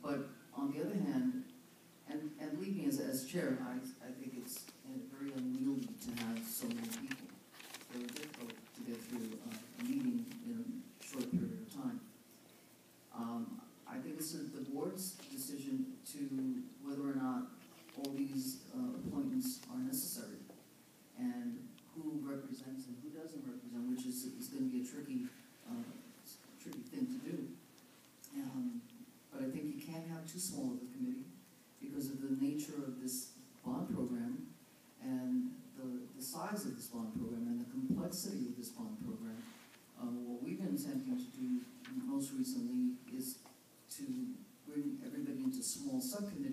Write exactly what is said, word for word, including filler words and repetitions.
But on the other hand, and, and leave me as, as chair, I, I think it's very unwieldy to have so many people. It's very difficult to get through uh, a meeting in a short period of time. Um, I think it's the board's decision to whether or not all these uh, appointments are necessary, and who represents and who doesn't represent, which is, is going to be a tricky, uh, tricky thing to do. Um, but I think you can't have too small of a committee because of the nature of this bond program and the, the size of this bond program and the complexity of this bond program. Uh, what we've been attempting to do most recently is to bring everybody into small subcommittees